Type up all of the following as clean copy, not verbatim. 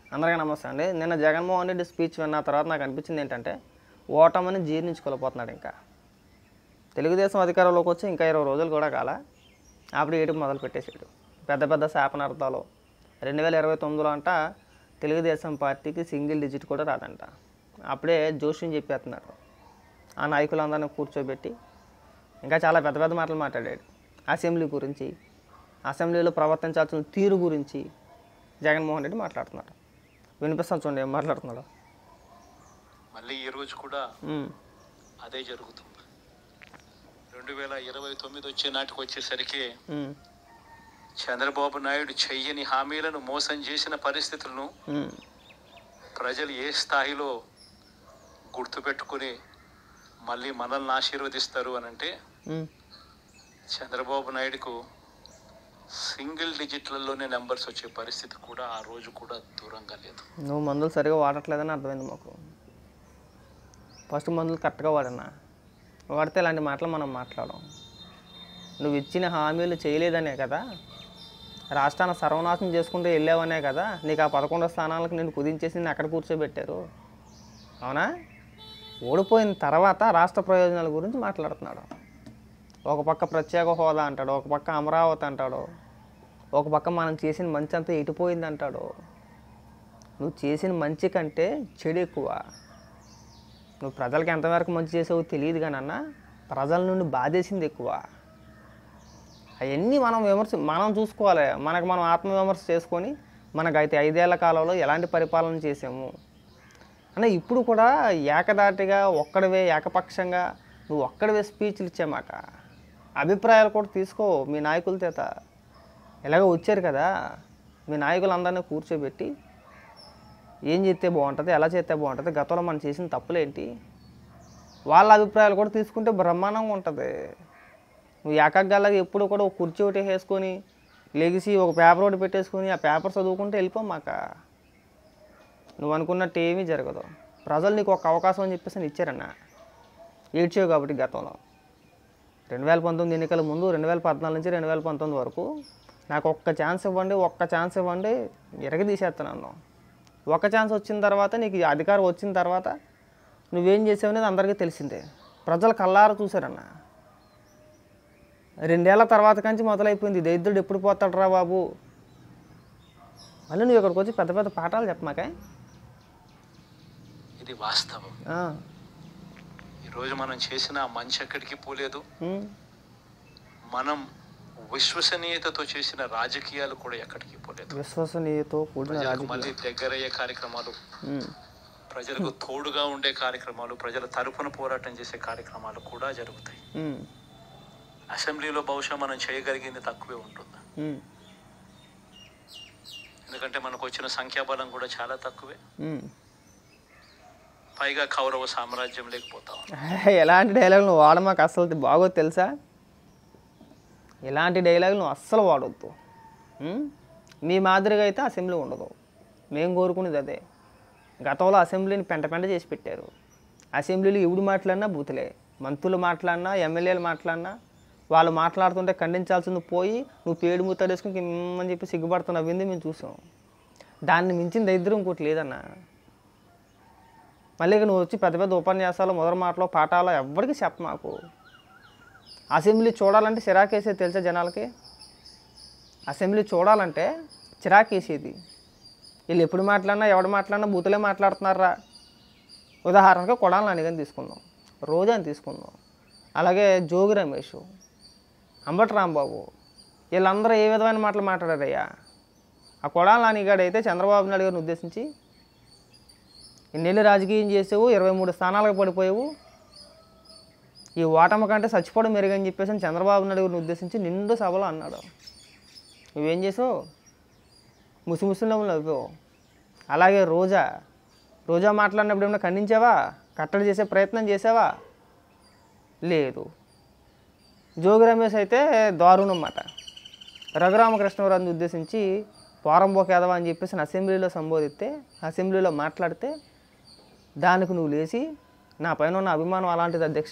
అందరికీ నమస్తే అండి. నిన్న జగన్మోహన్ రెడ్డి స్పీచ్ విన్న తర్వాత నాకు అనిపించింది ఏంటంటే ఓటమిని జీర్ణించుకోలేకపోతున్నాడు. ఇంకా తెలుగుదేశం అధికారంలోకి వచ్చి ఇంకా 20 రోజులు కూడా కాల అప్పుడు ఏడుపు మొదలు పెట్టేశాడు. పెద్ద పెద్ద శాపనార్థాలు. 2029లో అంట తెలుగుదేశం పార్టీకి సింగిల్ డిజిట్ కూడా రాదంట. అప్పుడే జోష్యం చెప్పేస్తున్నారు. ఆ నాయకులందరినీ కూర్చోబెట్టి ఇంకా చాలా పెద్ద పెద్ద మాటలు మాట్లాడాడు. అసెంబ్లీ గురించి, అసెంబ్లీలో ప్రవర్తించాల్సిన తీరు గురించి జగన్మోహన్ రెడ్డి మాట్లాడుతున్నారు. వినిపిస్తాను చూడండి ఏం మాట్లాడుతున్నాడు. మళ్ళీ ఈ రోజు కూడా అదే జరుగుతుంది. 2029 వచ్చే నాటికి వచ్చేసరికి చంద్రబాబు నాయుడు చెయ్యని హామీలను మోసం చేసిన పరిస్థితులను ప్రజలు ఏ స్థాయిలో గుర్తుపెట్టుకుని మళ్ళీ మనల్ని ఆశీర్వదిస్తారు అని అంటే చంద్రబాబు నాయుడుకు సింగిల్ డిజిట్లలోనే నెంబర్స్ వచ్చే పరిస్థితి కూడా ఆ రోజు కూడా దూరంగా లేదు. నువ్వు మందులు సరిగా వాడట్లేదని అర్థమైంది మాకు. ఫస్ట్ మందులు కరెక్ట్గా వాడన్నా, వాడితే ఇలాంటి మాటలు మనం మాట్లాడడం. నువ్వు ఇచ్చిన హామీలు చేయలేదనే కదా, రాష్ట్రాన్ని సర్వనాశనం చేసుకుంటూ వెళ్ళావనే కదా నీకు ఆ 11 స్థానాలకు నేను కుదించేసి నేను అక్కడ కూర్చోబెట్టారు. అవునా? ఓడిపోయిన తర్వాత రాష్ట్ర ప్రయోజనాల గురించి మాట్లాడుతున్నాడు. ఒక పక్క ప్రత్యేక హోదా అంటాడు, ఒక పక్క అమరావతి అంటాడు, ఒక పక్క మనం చేసిన మంచి అంతా ఎటుపోయింది అంటాడు. నువ్వు చేసిన మంచి కంటే చెడు ఎక్కువ. నువ్వు ప్రజలకి ఎంతవరకు మంచి చేసావో తెలియదు కానీ అన్న, ప్రజల నుండి బాధేసింది ఎక్కువ. అవన్నీ మనం చూసుకోవాలి. మనం ఆత్మవిమర్శ చేసుకొని మనకైతే 5 ఏళ్ల కాలంలో ఎలాంటి పరిపాలన చేసాము అన్న. ఇప్పుడు కూడా ఏకదాటిగా ఒక్కడివే ఏకపక్షంగా నువ్వు ఒక్కడివే స్పీచ్లు ఇచ్చామాట. అభిప్రాయాలు కూడా తీసుకో మీ నాయకుల చేత. ఎలాగో వచ్చారు కదా, మీ నాయకులందరినీ కూర్చోబెట్టి ఏం చేస్తే బాగుంటుంది, ఎలా చేస్తే బాగుంటుంది, గతంలో మనం చేసిన తప్పులేంటి, వాళ్ళ అభిప్రాయాలు కూడా తీసుకుంటే బ్రహ్మాండంగా ఉంటుంది. నువ్వు ఏకగ్గాలాగా ఎప్పుడు కూడా ఒక కుర్చీ ఒకటి వేసుకొని లెగిసి ఒక పేపర్ ఒకటి పెట్టేసుకొని ఆ పేపర్ చదువుకుంటే వెళ్ళిపోమాక. నువ్వు అనుకున్నట్టు ఏమీ జరగదు. ప్రజలు నీకు ఒక అవకాశం అని చెప్పేసి ఇచ్చారన్న. ఏడ్చావు కాబట్టి గతంలో 2019 ఎన్నికల ముందు 2014 నుంచి 2019 వరకు నాకు ఒక్క ఛాన్స్ ఇవ్వండి ఎరగదీసేస్తున్నాను. ఒక ఛాన్స్ వచ్చిన తర్వాత నీకు అధికారం వచ్చిన తర్వాత నువ్వేం చేసావు అనేది అందరికీ తెలిసిందే. ప్రజలు కళ్ళారా చూశారన్న. 2 ఏళ్ల తర్వాత కంచి మొదలైపోయింది దరిద్రుడు ఎప్పుడు పోతాడురా బాబు. మళ్ళీ నువ్వు ఇక్కడికి వచ్చి పెద్ద పెద్ద పాఠాలు చెప్పమాకే. ఇది వాస్తవం. ఈరోజు మనం చేసిన మంచి ఎక్కడికి పోలేదు. మనం విశ్వసనీయతతో చేసిన రాజకీయాలు కూడా ఎక్కడికి పోలేదు. విశ్వసనీయతతో మళ్ళీ దగ్గరయ్యే కార్యక్రమాలు, ప్రజలకు తోడుగా ఉండే కార్యక్రమాలు, ప్రజల తరపున పోరాటం చేసే కార్యక్రమాలు కూడా జరుగుతాయి. అసెంబ్లీలో బహుశా మనం చేయగలిగింది తక్కువే ఉంటుంది. ఎందుకంటే మనకు వచ్చిన సంఖ్యాబలం కూడా చాలా తక్కువే. పైగా కౌరవ సామ్రాజ్యం లేకపోతా. ఎలాంటి డైలాగ్ నువ్వు వాడమాకు అస్సలు బాగోదు తెలుసా. ఇలాంటి డైలాగ్ నువ్వు అస్సలు వాడవద్దు. నీ మాదిరిగా అయితే అసెంబ్లీ ఉండదు. మేము కోరుకునేది అదే. గతంలో అసెంబ్లీని పెంట చేసి పెట్టారు. అసెంబ్లీలో ఎవడు మాట్లాడినా బూతులే. మంత్రులు మాట్లాడినా, ఎమ్మెల్యేలు మాట్లాడినా, వాళ్ళు మాట్లాడుతుంటే ఖండించాల్సింది పోయి నువ్వు పేడు మూత వేసుకుని అని చెప్పి సిగ్గుపడుతున్న వింది మేము చూసాం. దాన్ని మించిన దరిద్రం ఇంకోటి లేదన్న. మళ్ళీ నువ్వు వచ్చి పెద్ద పెద్ద ఉపన్యాసాలు, మొదటి మాటలు, పాఠాలు ఎవ్వరికి చెప్పమాకు. అసెంబ్లీ చూడాలంటే చిరాకేసేది తెలుసా జనాలకి. అసెంబ్లీ చూడాలంటే చిరాకేసేది. వీళ్ళు ఎప్పుడు మాట్లాడినా ఎవడు మాట్లాడినా బూతులే మాట్లాడుతున్నారా. ఉదాహరణకు కొడాలి నానిగాని తీసుకుందాం, రోజాని తీసుకుందాం, అలాగే జోగి రమేష్, అంబటి రాంబాబు, వీళ్ళందరూ ఏ విధమైన మాటలు మాట్లాడారయ్యా. ఆ కొడాలి నానిగాడు అయితే చంద్రబాబు నాయుడు గారిని ఉద్దేశించి ఇన్నేళ్ళు రాజకీయం చేసావు, 23 స్థానాలకు పడిపోయావు, ఈ ఓటమి కంటే చచ్చిపోవడం మెరుగని చెప్పేసి చంద్రబాబు నాయుడు గారిని ఉద్దేశించి నిండు సభలో అన్నాడు. నువ్వేం చేసావు? ముసిముసిలో నవ్వావు. అలాగే రోజా మాట్లాడినప్పుడు ఏమైనా ఖండించావా? కట్టడి చేసే ప్రయత్నం చేసావా? లేదు. జోగి రమేష్ అయితే దారుణం మాట. రఘురామకృష్ణరాజుని ఉద్దేశించి పోరంబోక యాదవ అని చెప్పేసి అసెంబ్లీలో సంబోధిస్తే, అసెంబ్లీలో మాట్లాడితే దానికి నువ్వు లేచి నా పైన ఉన్న అభిమానం అలాంటిది అధ్యక్ష,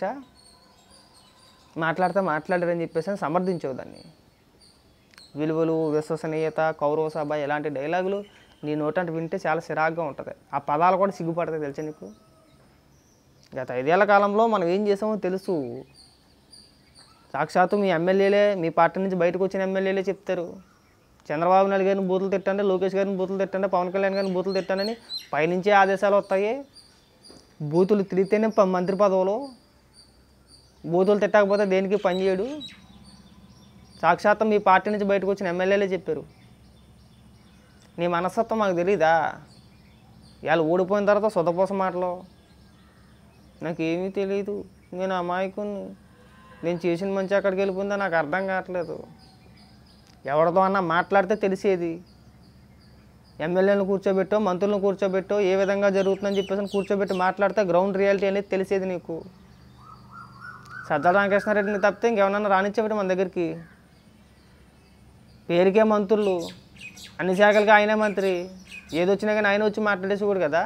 మాట్లాడారని చెప్పేసి సమర్థించవు దాన్ని. విలువలు, విశ్వసనీయత, కౌరవ సభ ఇలాంటి డైలాగులు నీ నోటంటే వింటే చాలా చిరాగ్గా ఉంటుంది. ఆ పదాలు కూడా సిగ్గుపడతాయి తెలుసా నీకు. గత 5 ఏళ్ల కాలంలో మనం ఏం చేసామో తెలుసు. సాక్షాత్తు మీ ఎమ్మెల్యేలే, మీ పార్టీ నుంచి బయటకు వచ్చిన ఎమ్మెల్యేలే చెప్తారు, చంద్రబాబు నాయుడు గారిని బూతులు తిట్టండి, లోకేష్ గారిని బూతులు తిట్టండి, పవన్ కళ్యాణ్ గారిని బూతులు తిట్టండి పైనుంచే ఆదేశాలు వస్తాయి. బూతులు తిరిగితేనే మంత్రి పదవులు, బూతులు తిట్టకపోతే దేనికి పనిచేయడు. సాక్షాత్తు మీ పార్టీ నుంచి బయటకు వచ్చిన ఎమ్మెల్యేలే చెప్పారు. నీ మనస్తత్వం మాకు తెలీదా? ఇవాళ ఓడిపోయిన తర్వాత సొదపోస మాటలు, నాకేమీ తెలియదు, నేను అమాయకుని, నేను చేసిన మంచి అక్కడికి వెళ్ళిపోయిందో నాకు అర్థం కావట్లేదు. ఎవరితో అన్నా మాట్లాడితే తెలిసేది. ఎమ్మెల్యేలను కూర్చోబెట్టో, మంత్రులను కూర్చోబెట్టో, ఏ విధంగా జరుగుతుందని చెప్పేసి కూర్చోబెట్టి మాట్లాడితే గ్రౌండ్ రియాలిటీ అనేది తెలిసేది నీకు. సజ్జల రామకృష్ణారెడ్డిని తప్పితే ఇంకెవరన్నా రానిచ్చేవాడు మన దగ్గరికి. పేరుకే మంత్రులు, అన్ని శాఖలకి ఆయనే మంత్రి, ఏదొచ్చినా కానీ ఆయన వచ్చి మాట్లాడేసేవాడు కదా.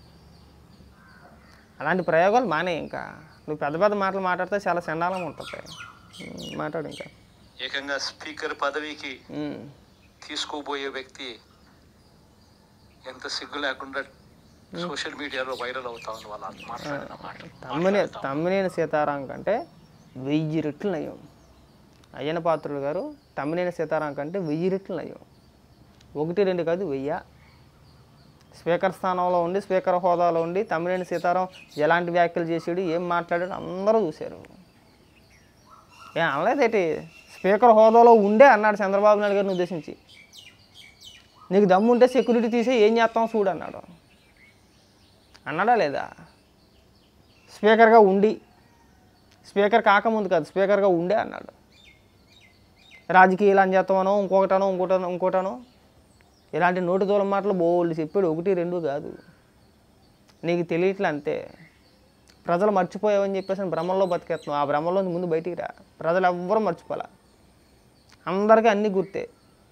అలాంటి ప్రయోగాలు మానే. ఇంకా నువ్వు పెద్ద పెద్ద మాటలు మాట్లాడితే చాలా చండాలంగా ఉంటుంది. మాట్లాడు. ఇంకా ఏకంగా స్పీకర్ పదవికి తీసుకోబోయే వ్యక్తి ఎంత సిగ్గు లేకుండా సోషల్ మీడియాలో వైరల్ అవుతా ఉంది వాళ్ళు మాట్లాడిన మాట. తమ్మినేని సీతారాం కంటే 1000 రెట్లు నయం. అయ్యన పాత్రుడు గారు తమ్మినేని సీతారాం కంటే 1000 రెట్లు నయం. 1, 2 కాదు, 1000. స్పీకర్ స్థానంలో ఉండి, స్పీకర్ హోదాలో ఉండి తమ్మినేని సీతారాం ఎలాంటి వ్యాఖ్యలు చేసాడు, ఏం మాట్లాడాడు అందరూ చూశారు. ఏం అనలేదేటి? స్పీకర్ హోదాలో ఉండే అన్నాడు చంద్రబాబు నాయుడు గారిని ఉద్దేశించి, నీకు దమ్ము ఉంటే సెక్యూరిటీ తీసే ఏం చేస్తాం చూడు అన్నాడు. అన్నాడా లేదా? స్పీకర్గా ఉండి, స్పీకర్ కాకముందు కాదు, స్పీకర్గా ఉండే అన్నాడు. రాజకీయాలు అని చేస్తామనో ఇంకోటనో ఇలాంటి నోటి దూరం మాటలు బోల్డ్ చెప్పాడు. 1, 2 కాదు. నీకు తెలియట్లే అంతే. ప్రజలు మర్చిపోయావని చెప్పేసి భ్రమంలో బతికేస్తున్నావు. ఆ భ్రమంలో ముందు బయటికి రా. ప్రజలు ఎవ్వరూ మర్చిపోలే, అందరికీ అన్నీ గుర్తే.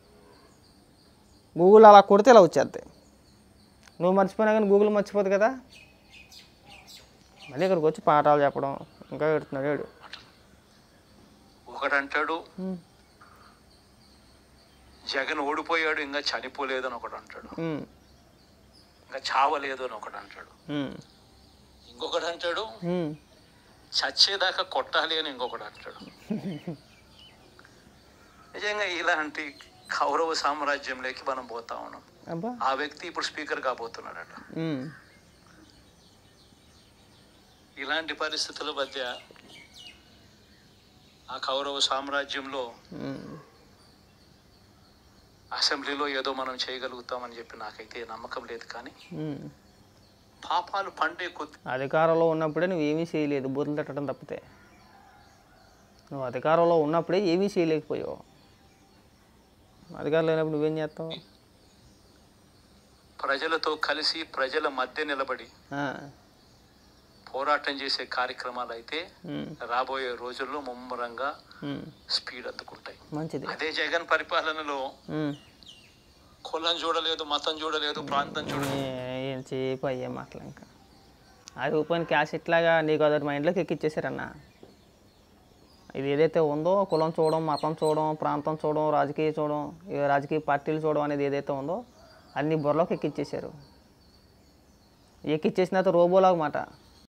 గూగుల్ అలా కొడితే ఇలా వచ్చేద్ది. నువ్వు మర్చిపోయినా కానీ గూగుల్ మర్చిపోదు కదా. మళ్ళీ ఇక్కడికి వచ్చి పాఠాలు చెప్పడం ఇంకా పెడుతున్నాడు. ఒకడంటాడు జగన్ ఓడిపోయాడు ఇంకా చనిపోలేదు అని ఒకడు అంటాడు, ఇంకా చావలేదు అని ఒకడు అంటాడు, ఇంకొకడు అంటాడు చచ్చేదాకా కొట్టాలి అని ఇంకొకడు అంటాడు. నిజంగా ఇలాంటి కౌరవ సామ్రాజ్యంలోకి మనం పోతా ఉన్నాం. ఆ వ్యక్తి ఇప్పుడు స్పీకర్ కాబోతున్నాడట. ఇలాంటి పరిస్థితుల మధ్య ఆ కౌరవ సామ్రాజ్యంలో అసెంబ్లీలో ఏదో మనం చేయగలుగుతామని చెప్పి నాకైతే నమ్మకం లేదు. కానీ పాపాలు పండే కొద్ది అధికారంలో ఉన్నప్పుడే నువ్వేమీ చేయలేదు, బూతులు తిట్టడం తప్పితే. నువ్వు అధికారంలో ఉన్నప్పుడే ఏమీ చేయలేకపోయావు. అధికారం లేనప్పుడు నువ్వేం చేస్తావు? ప్రజలతో కలిసి ప్రజల మధ్య నిలబడి పోరాటం చేసే కార్యక్రమాలు అయితే రాబోయే రోజుల్లో ముమ్మరంగా స్పీడ్ అందుకుంటాయి. మంచిది. అదే జగన్ పరిపాలనలో కులం చూడలేదు, మతం చూడలేదు, ప్రాంతం చూడలేదు, ఏం చేపు అయ్యే మాటలు. ఇంకా అది రూపాయలు క్యాష్ ఇట్లాగా నీకు అదొకటి మైండ్లోకి ఎక్కిచ్చేసారన్న. ఇది ఏదైతే ఉందో కులం చూడడం, మతం చూడడం, ప్రాంతం చూడడం, రాజకీయ పార్టీలు చూడడం అనేది ఏదైతే ఉందో అన్ని బుర్రలోకి ఎక్కిచ్చేసారు. ఎక్కిచ్చేసిన తర్వాత రోబోలాగా మాట